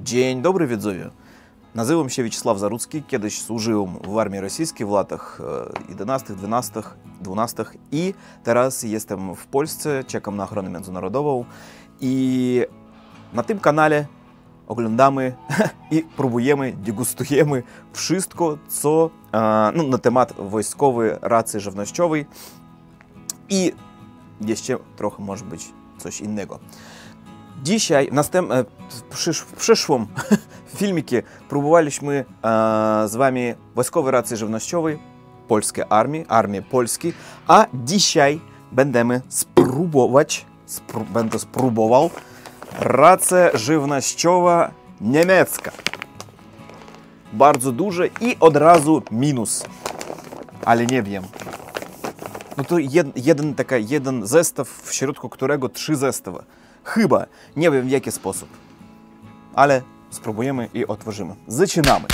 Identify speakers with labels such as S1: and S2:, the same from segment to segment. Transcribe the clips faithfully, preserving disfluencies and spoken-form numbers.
S1: Dzień dobry widzowie. Nazywam się Wieczysław Zarudzki. Kiedyś służyłem w armii rosyjskiej w latach jedenastych, dwunastych, dwunastych i teraz jestem w Polsce, czekam na ochronę międzynarodową i na tym kanale oglądamy i próbujemy, degustujemy wszystko, co no, na temat wojskowej racji żywnościowej i jeszcze trochę może być coś innego. Dzisiaj, następ, w przyszłym filmikie próbowaliśmy z wami wojskowej racji żywnościowej polskiej armii, armii polskiej, a dzisiaj będziemy spróbować, spró będę spróbował racja żywnościowa niemiecka. Bardzo duże i od razu minus, ale nie wiem. No to jed, jeden, taka, jeden zestaw, w środku którego trzy zestawy. Chyba, nie wiem w jaki sposób, ale spróbujemy i otworzymy. Zaczynamy.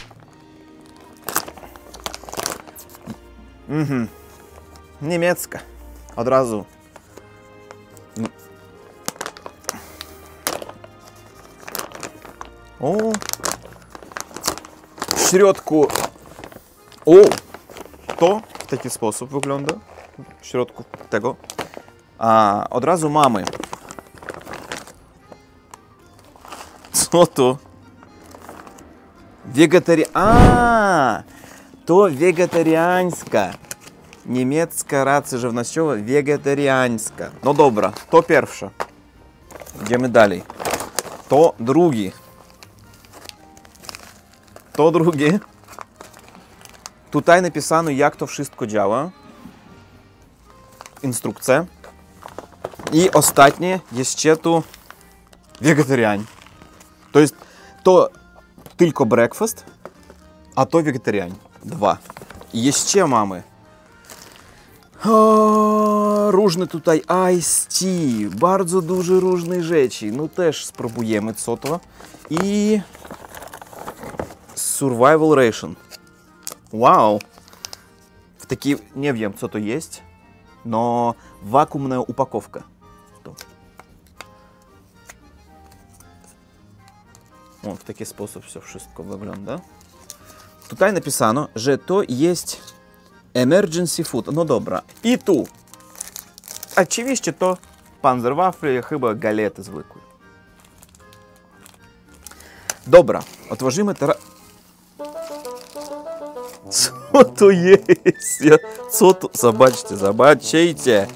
S1: Mhm. Niemiecka. Od razu. O. W środku. O. To w taki sposób wygląda. W środku tego. A od razu mamy. Co to? Wegetari... A, to wegetariańska. Niemiecka racja żywnościowa wegetariańska. No dobra, to pierwsze. Idziemy dalej. To drugi. To drugi. Tutaj napisano, jak to wszystko działa. Instrukcja. I ostatnie, jeszcze tu wegetariań. To jest to tylko breakfast, a to wegetariań. Dwa. I jeszcze mamy o, różne tutaj iced tea, bardzo dużo różnych rzeczy. No też spróbujemy co to. I survival ration. Wow. W takiej, nie wiem co to jest, no wakuumna upakowka. O, w taki sposób все wszystko wygląda. Tutaj napisano, że to jest emergency food. No dobra. I tu. Oczywiście to panzerwafle, chyba galety zwykłe. Dobra. Otworzymy teraz. Co to jest? Ja... Co to? Zobaczcie, zobaczcie.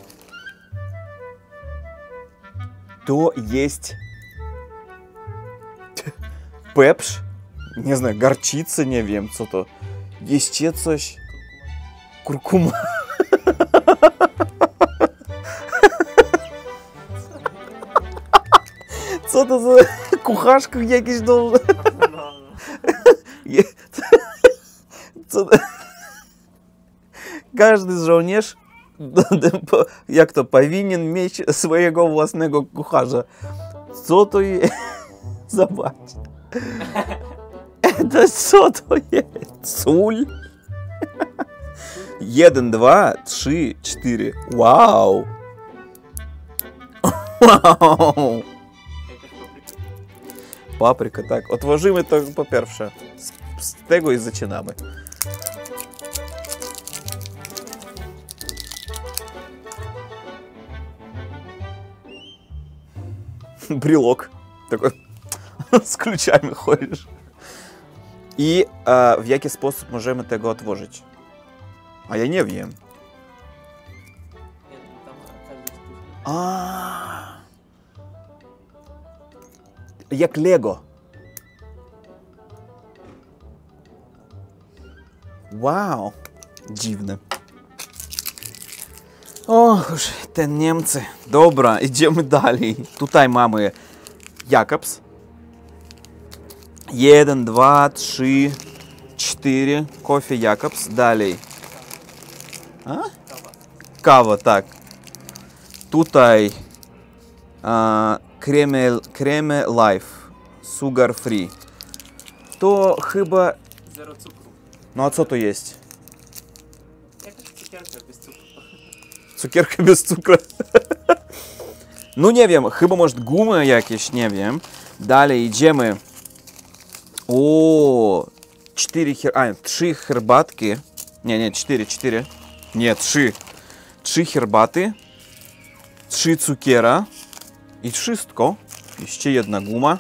S1: To jest pepsz, nie знаю, горчица, nie wiem co to. Jeszcze coś. Kurkuma. Co to za kucharska jakiś do... Co to? Każdy żołnierz, jak to, powinien mieć swojego własnego kucharza. Co to jest? Zobacz. Это co to jest? Sól? Jeden, dwa, trzy, cztery. Wow! Wow! Papryka, tak. Otworzymy to po pierwsze. Z, z tego i zaczynamy. Брелок. Такой. Z kluczami chodzisz. I e, w jaki sposób możemy tego otworzyć? A ja nie wiem. A. Jak Lego. Wow. Dziwne. Och, ten Niemcy. Dobra, idziemy dalej. Tutaj mamy Jakobs. Jeden, dwa, trzy, cztery. Кофе Jakobs. Dalej. A? Kawa, tak. Tutaj a, kreme, kreme life. Sugar free. To chyba... Zero cukru. No a co to jest? Jakaś cukierka bez cukru. Cukierka bez cukru. No nie wiem, chyba może gumy jakieś, nie wiem. Dalej idziemy. O, cztery, a, trzy herbatki. Nie, nie, cztery, cztery. Nie, trzy. Trzy herbaty. Trzy cukiera. I wszystko. Jeszcze jedna guma.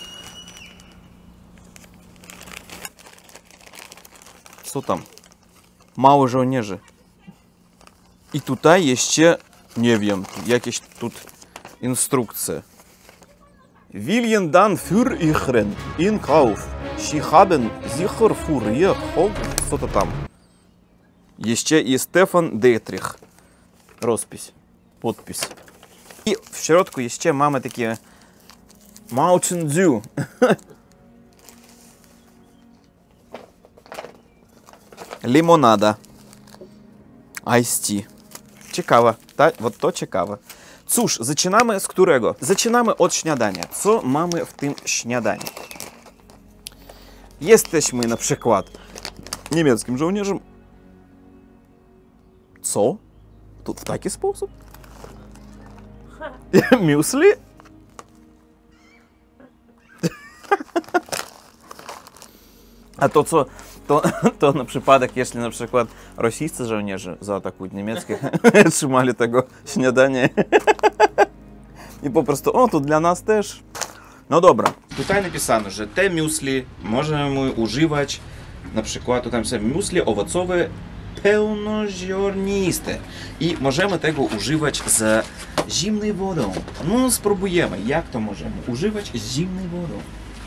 S1: Co tam? Mało żołnierzy. I tutaj jeszcze, nie wiem, jakieś тут instrukcje. Willen dann für ihren in Kauf. Sie haben sicher für ihr Haupt. Co to tam? Jeszcze i Stefan Dietrich. Rozpis. Podpis. I w środku jeszcze mamy takie Mountain Dew. Limonada. Iced tea. Ciekawe. Tak? Вот to ciekawe. Cóż, zaczynamy z którego? Zaczynamy od śniadania. Co mamy w tym śniadaniu? Jesteśmy na przykład niemieckim żołnierzem. Co? To w taki sposób? Müsli? A to co? To, to na przypadek, jeśli na przykład rosyjscy żołnierze zaatakują niemieckich, trzymali tego śniadanie i po prostu, o, to dla nas też. No dobra. Tutaj napisano, że te muesli możemy używać, na przykład tutaj napisano muesli owocowe pełnoziarniste i możemy tego używać z zimną wodą. No spróbujemy, jak to możemy używać z zimną wodą.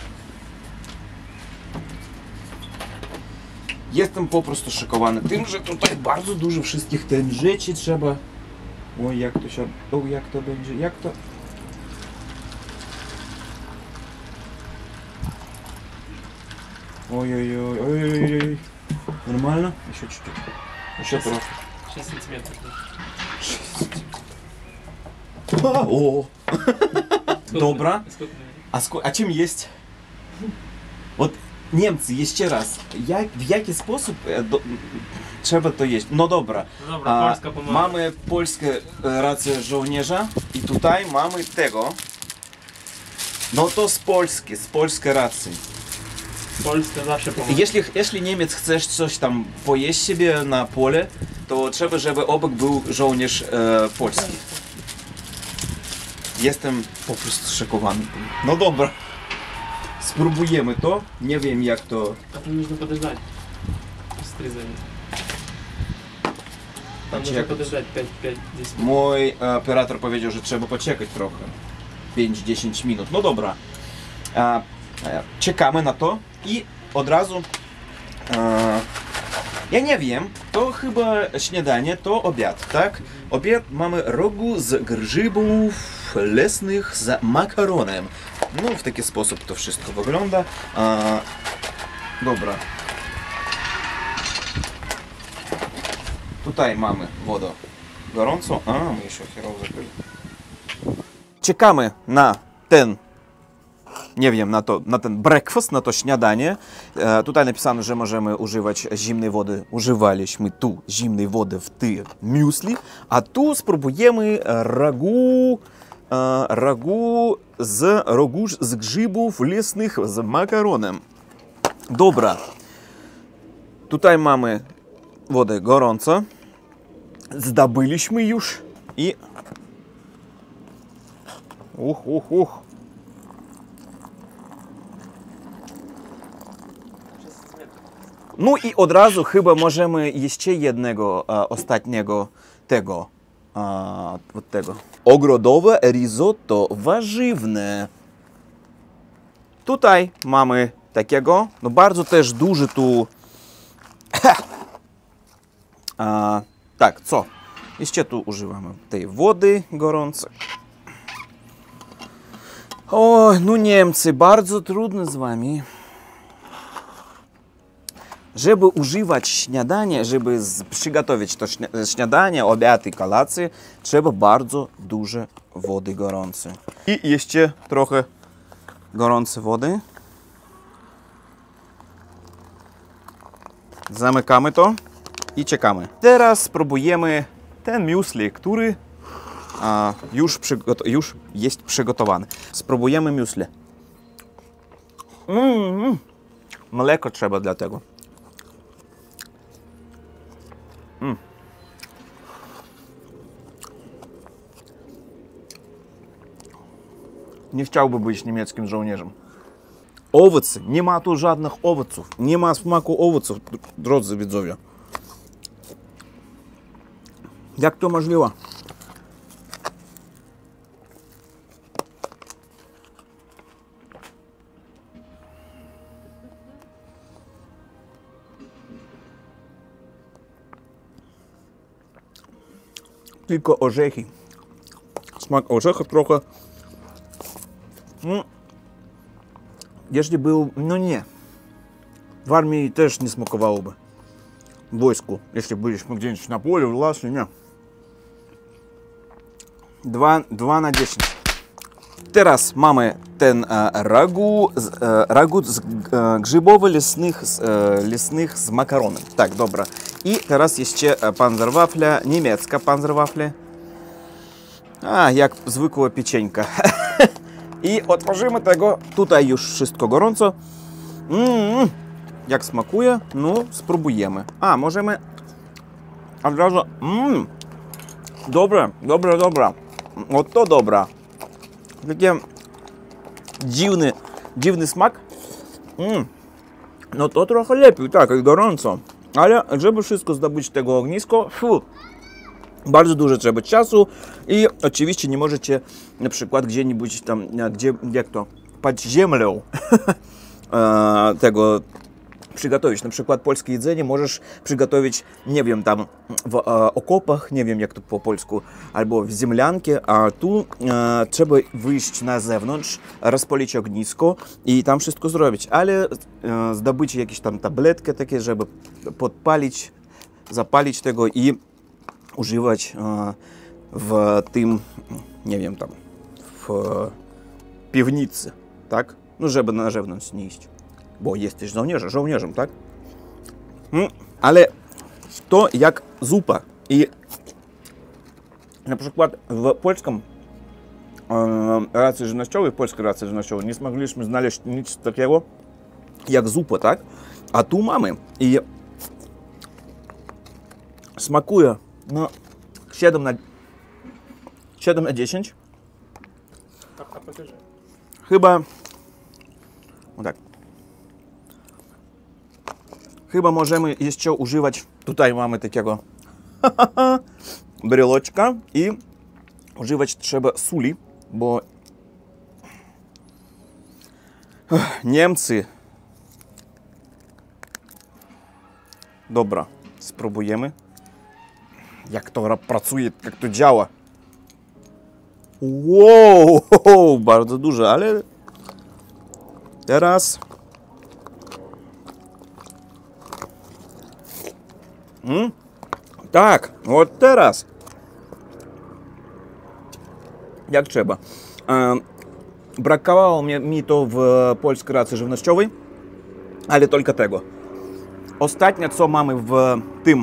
S1: Jestem po prostu szokowany tym, że tutaj bardzo dużo wszystkich tych rzeczy trzeba. Oj, jak to się. O, jak to będzie? Jak to? Oj, oj, oj, oj, oj, oj. Нормально? Еще чуть-чуть. Еще просто.
S2: шесть сантиметров.
S1: О! Добра. А сколько? А чем есть? Вот. Niemcy, jeszcze raz, jak, w jaki sposób do, trzeba to jeść? No dobra,
S2: no dobra
S1: a,
S2: Polska pomoże.
S1: Mamy polskie racje żołnierza i tutaj mamy tego, no to z Polski, z polskiej racji.
S2: Polska zawsze pomoże.
S1: Jeśli, jeśli Niemiec chcesz coś tam pojeść sobie na pole, to trzeba, żeby obok był żołnierz e, polski. Jestem po prostu szokowany. No dobra. Spróbujemy to. Nie wiem jak to.
S2: A to нужно подождать. Стрезали. Tam нужно подождать pięć-dziesięć minut.
S1: Mój operator powiedział, że trzeba poczekać trochę. pięć-dziesięć minut. No dobra. A, czekamy na to i od razu. A, ja nie wiem, to chyba śniadanie, to obiad, tak? Obiad mamy rogu z grzybów lesnych z makaronem. No, w taki sposób to wszystko wygląda. A, dobra. Tutaj mamy wodę gorącą. A, my jeszcze chwilę zakryli. Czekamy na ten, nie wiem, na, to, na ten breakfast, na to śniadanie. E, tutaj napisano, że możemy używać zimnej wody. Używaliśmy tu zimnej wody w tym muesli, a tu spróbujemy ragu, e, ragu z rogu z grzybów lesnych z makaronem. Dobra. Tutaj mamy wodę gorącą. Zdobyliśmy już i uch, uch, uch. No i od razu chyba możemy jeszcze jednego a, ostatniego tego, a, od tego. Ogrodowe risotto warzywne. Tutaj mamy takiego, no bardzo też duży tu. A, tak, co? Jeszcze tu używamy tej wody gorącej. O, no Niemcy, bardzo trudno z wami. Żeby używać śniadania, żeby przygotować to śniadanie, obiad i kolację, trzeba bardzo dużo wody gorącej. I jeszcze trochę gorącej wody. Zamykamy to i czekamy. Teraz spróbujemy ten muesli, który a, już, już jest przygotowany. Spróbujemy muesli. М-м-м. Млеко треба для tego. Mm. Nie chciałby być niemieckim żołnierzem. Owoce. Nie ma tu żadnych owoców. Nie ma smaku owoców, drodzy widzowie. Jak to możliwe? Tylko orzechy. Smak orzecha trochę. Mm. Jeśli był, no nie. W armii też nie smakowałoby. W wojsku, jeśli byliśmy gdzieś na polu, w lasie, nie. dwa na dziesięć. Teraz mamy ten e, ragu, e, ragu z e, grzybowo-lesnych e, lesnych z makaronem. Tak, dobra. I teraz jeszcze panzerwafle, niemiecka panzerwafle. A, jak zwykła piecieńka. I otworzymy tego. Tutaj już wszystko gorąco. Mm, jak smakuje? No, spróbujemy. A, możemy od razu... Mm, dobre, dobre, dobra. O to dobra. Takie dziwny, dziwny smak. Mm. No to trochę lepiej, tak, jak gorąco. Ale żeby wszystko zdobyć tego ognisko, fu, bardzo dużo trzeba czasu i oczywiście nie możecie na przykład gdzie-nibudź tam, gdzie, jak to, pod ziemią tego przygotować. Na przykład polskie jedzenie możesz przygotować, nie wiem, tam w e, okopach, nie wiem jak to po polsku, albo w ziemliankę, a tu e, trzeba wyjść na zewnątrz, rozpalić ognisko i tam wszystko zrobić. Ale e, zdobyć jakieś tam tabletki takie, żeby podpalić, zapalić tego i używać e, w tym, nie wiem, tam w piwnicy, tak? No, żeby na zewnątrz nie iść. Bo jesteś żołnierzem, żołnierzem, tak? Hmm, ale to jak zupa. I na przykład w polskim e, racji żywnościowej, w polskiej racji żywnościowej nie smogliśmy znaleźć nic takiego jak zupa, tak? A tu mamy. I smakuje no siedem na dziesięć.
S2: A, a покажи.
S1: Chyba o tak. Chyba możemy jeszcze używać, tutaj mamy takiego bryloczka i używać trzeba suli, bo Niemcy. Dobra, spróbujemy. Jak to pracuje, jak to działa. Wow, bardzo duże, ale teraz Hmm? Tak, od teraz. Jak trzeba. E, brakowało mi, mi to w polskiej racji żywnościowej, ale tylko tego. Ostatnie, co mamy w tym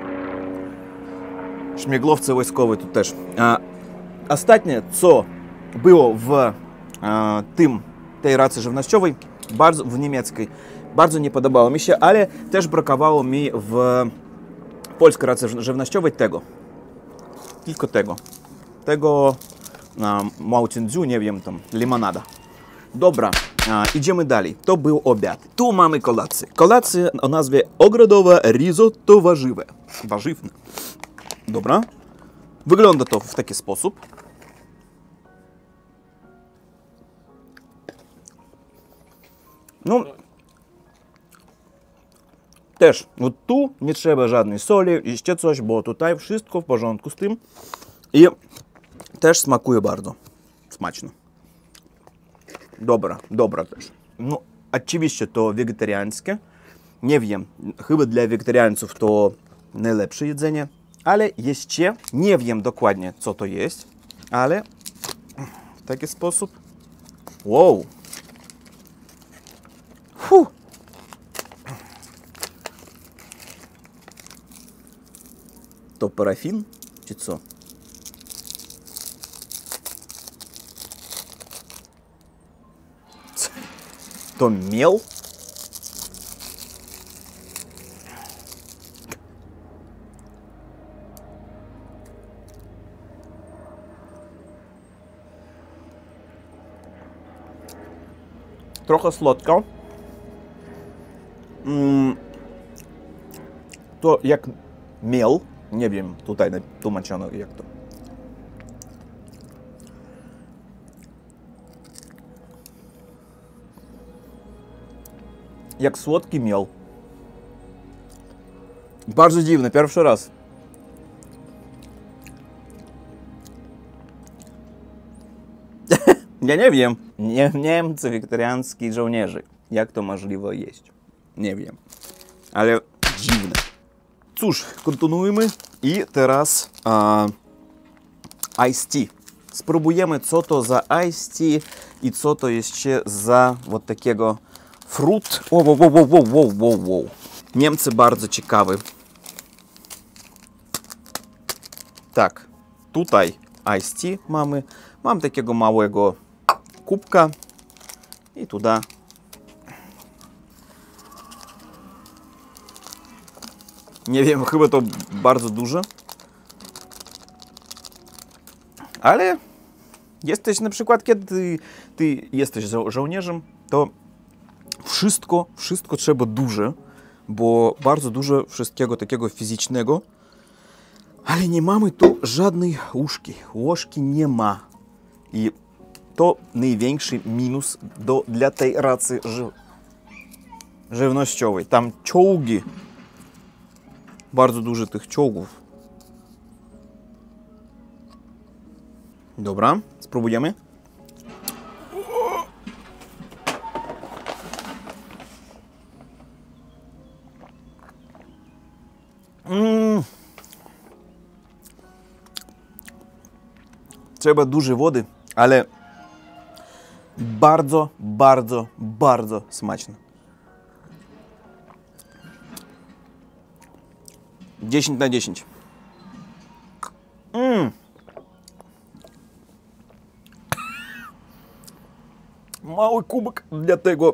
S1: śmiglowce wojskowej, tu też. E, ostatnie, co było w e, tym, tej racji żywnościowej, bardzo, w niemieckiej, bardzo nie podobało mi się, ale też brakowało mi w polskiej racji żywnościowej tego. Tylko tego. Tego um, Mountain Dew, nie wiem, tam, limonada. Dobra, a, idziemy dalej. To był obiad. Tu mamy kolację. Kolację o nazwie ogrodowe risotto warzywe. Warzywne. Dobra. Wygląda to w taki sposób. No, też, no tu nie trzeba żadnej soli, jeszcze coś, bo tutaj wszystko w porządku z tym. I też smakuje bardzo smaczno. Dobra, dobra też. No, oczywiście to wegetariańskie. Nie wiem, chyba dla wegetariańców to najlepsze jedzenie. Ale jeszcze nie wiem dokładnie, co to jest. Ale w taki sposób. Wow. Fuh. To parafin, czy co? to miel. Trochę słodko. Mm, to jak miel. Nie wiem, tutaj tłumaczono jak to. Jak słodki miel. Bardzo dziwne, pierwszy raz. Ja nie wiem. Nie, Niemcy wegetariańscy żołnierze. Jak to możliwe jeść? Nie wiem. Ale dziwne. Cóż, kontynuujemy. I teraz uh, iced tea. Spróbujemy, co to za iced tea i co to jeszcze za вот takiego frut. Wow, wow, wow, wow, wow, wow, wow. Niemcy bardzo ciekawy. Tak, tutaj iced tea mamy. Mam takiego małego kubka i tuda. Nie wiem, chyba to bardzo duże. Ale jesteś na przykład, kiedy ty, ty jesteś żo żołnierzem, to wszystko, wszystko trzeba duże, bo bardzo dużo wszystkiego takiego fizycznego. Ale nie mamy tu żadnej łyżki. Łyżki nie ma. I to największy minus do, dla tej racji ży żywnościowej. Tam czołgi. Bardzo dużo tych czołgów. Dobra, spróbujemy. Mm. Trzeba dużo wody, ale bardzo, bardzo, bardzo smaczne. dziesięć na dziesięć. Mm. Mały kubek dla tego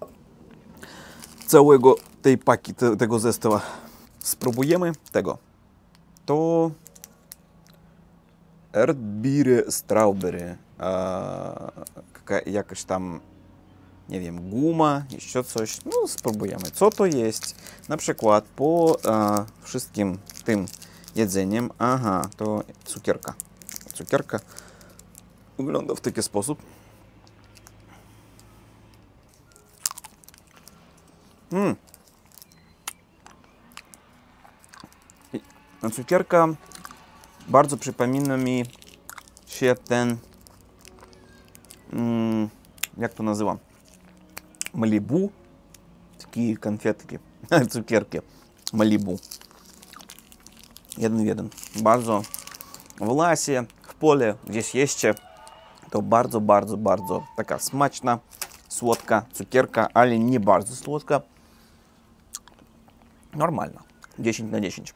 S1: całego tej paki, te, tego zestawa. Spróbujemy tego. To Erdbeere Strawberry. Jakaś tam, nie wiem, guma, jeszcze coś. No, spróbujemy. Co to jest? Na przykład po a, wszystkim tym jedzeniem. Aha, to cukierka. Cukierka wygląda w taki sposób. Mm. Cukierka bardzo przypomina mi się ten, mm, jak to nazywam, Malibu, takie konfetki, cukierki Malibu. Jeden w jeden. Bardzo w lasie, w pole, gdzieś jeszcze, to bardzo, bardzo, bardzo taka smaczna, słodka cukierka, ale nie bardzo słodka. Normalna. dziesięć na dziesięć.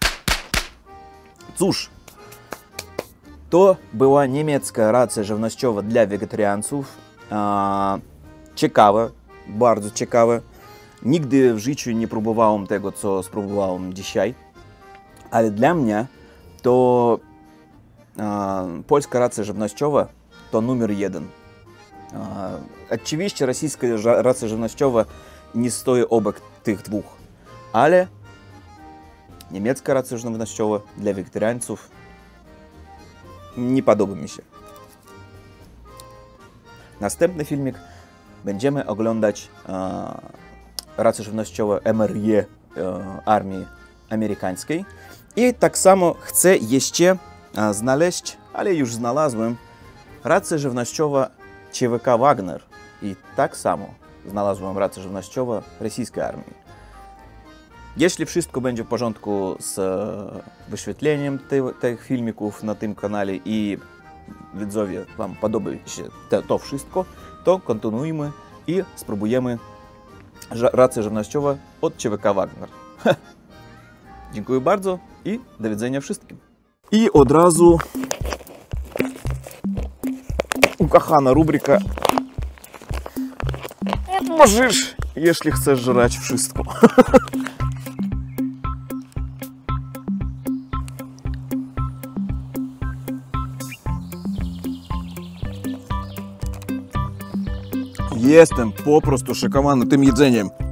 S1: Cóż, to była niemiecka racja żywnościowa dla wegetariańców. A, ciekawe, bardzo ciekawe. Nigdy w życiu nie próbowałem tego, co spróbowałem dzisiaj. Ale dla mnie to a, polska racja żywnościowa to numer jeden. A, oczywiście rosyjska racja żywnościowa nie stoi obok tych dwóch. Ale niemiecka racja żywnościowa dla wegetariańców nie podoba mi się. Następny filmik będziemy oglądać e, rację żywnościową M R E e, armii amerykańskiej. I tak samo chcę jeszcze e, znaleźć, ale już znalazłem, rację żywnościową C W K Wagner. I tak samo znalazłem rację żywnościową rosyjskiej armii. Jeśli wszystko będzie w porządku z wyświetleniem tych, tych filmików na tym kanale i widzowie wam podoba się to, to wszystko, to kontynuujmy i spróbujemy rację żywnościową od C W K Wagner. Dziękuję bardzo i do widzenia wszystkim. I od razu ukochana rubryka możesz, jeśli chcesz żrać wszystko. Jestem po prostu szokowany tym jedzeniem.